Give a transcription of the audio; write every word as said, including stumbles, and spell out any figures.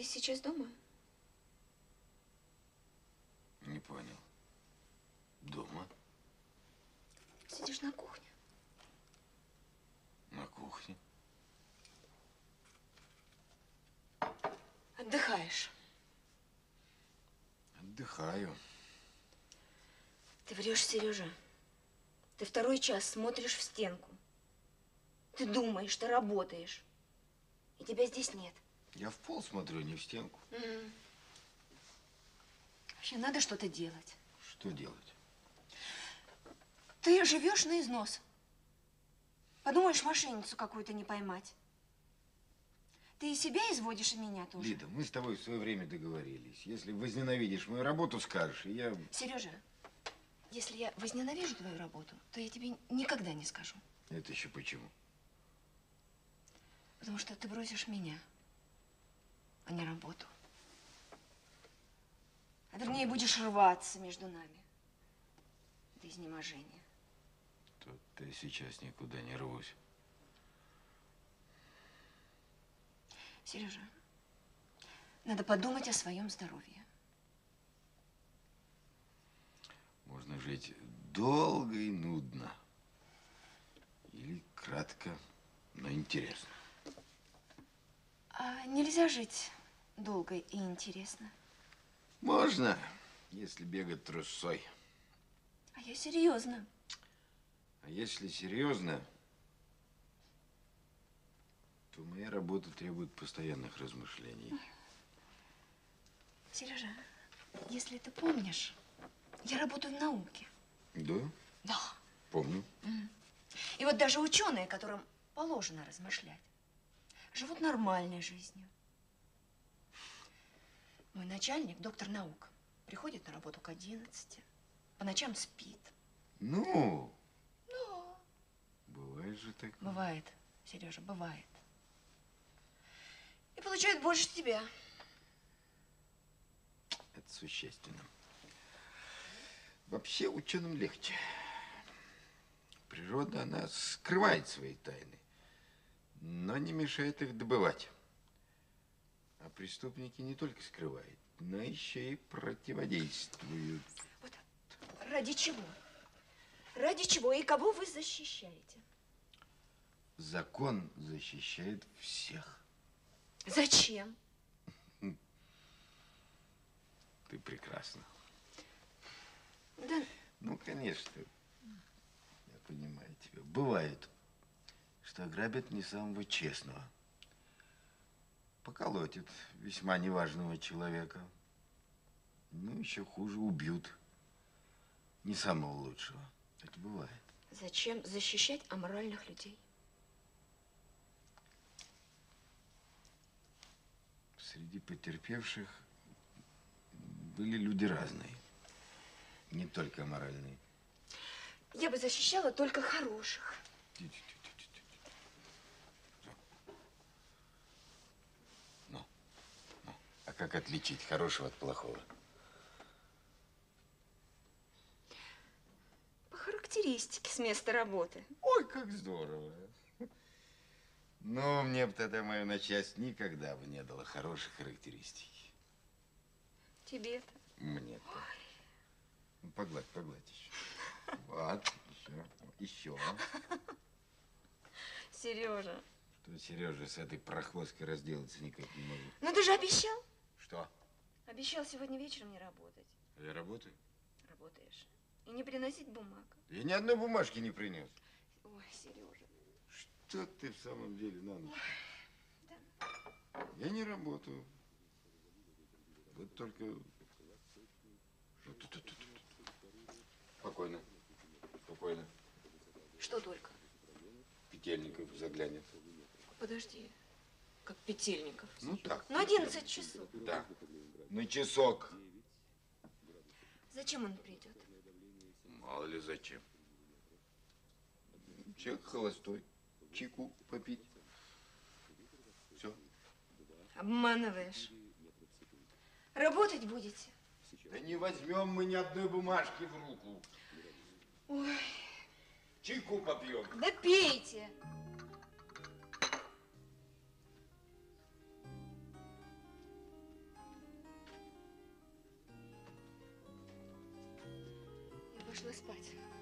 Ты сейчас дома? Не понял. Дома? Сидишь на кухне. На кухне. Отдыхаешь. Отдыхаю. Ты врешь, Сережа. Ты второй час смотришь в стенку. Ты думаешь, ты работаешь. И тебя здесь нет. Я в пол смотрю, не в стенку. Mm. Вообще надо что-то делать. Что делать? Ты живешь на износ. Подумаешь, мошенницу какую-то не поймать. Ты и себя изводишь, и меня тоже. Лида, мы с тобой в свое время договорились. Если возненавидишь мою работу, скажешь, и я… Сережа, если я возненавижу твою работу, то я тебе никогда не скажу. Это еще почему? Потому что ты бросишь меня, а не работу. А вернее, будешь рваться между нами до изнеможения. Тут ты сейчас никуда не рвусь. Сережа, надо подумать о своем здоровье. Можно жить долго и нудно. Или кратко, но интересно. А нельзя жить долго и интересно? Можно, если бегать трусцой. А я серьезно. А если серьезно, то моя работа требует постоянных размышлений. Сережа, если ты помнишь, я работаю в науке. Да? Да. Помню. И вот даже ученые, которым положено размышлять, живут нормальной жизнью. Мой начальник, доктор наук, приходит на работу к одиннадцати, по ночам спит. Ну? Ну. Бывает же так. Бывает, Сережа, бывает. И получает больше тебя. Это существенно. Вообще ученым легче. Природа, она скрывает свои тайны, но не мешает их добывать. А преступники не только скрывают, но еще и противодействуют. Вот ради чего? Ради чего и кого вы защищаете? Закон защищает всех. Зачем? Ты прекрасна. Да. Ну, конечно, я понимаю тебя. Бывает, что ограбят не самого честного. Поколотят весьма неважного человека. Ну, еще хуже, убьют не самого лучшего. Это бывает. Зачем защищать аморальных людей? Среди потерпевших были люди разные. Не только аморальные. Я бы защищала только хороших. Ну, ну, а как отличить хорошего от плохого? По характеристике с места работы. Ой, как здорово. Но мне бы тогда мое начальство никогда бы не дало хороших характеристик. Тебе-то? Мне-то. Ну, погладь, погладь еще. Вот, еще, еще. Сережа. Что, Сережа, с этой прохвосткой разделаться никак не могу. Ну ты же обещал. Что? Обещал сегодня вечером не работать. Я работаю? Работаешь. И не приносить бумаг. Я ни одной бумажки не принес. Ой, Сережа. Что ты в самом деле на ночь? Да. Я не работаю. Вот только… Спокойно. Спокойно. Что только? Петельников заглянет. Подожди. Как Петельников? Ну так. На одиннадцать часов. Да. На часок. Зачем он придет? Мало ли зачем. Человек холостой. Чайку попить. Все. Обманываешь. Работать будете? Да не возьмем мы ни одной бумажки в руку. Ой. Чайку попьем. Да пейте. пошла спать.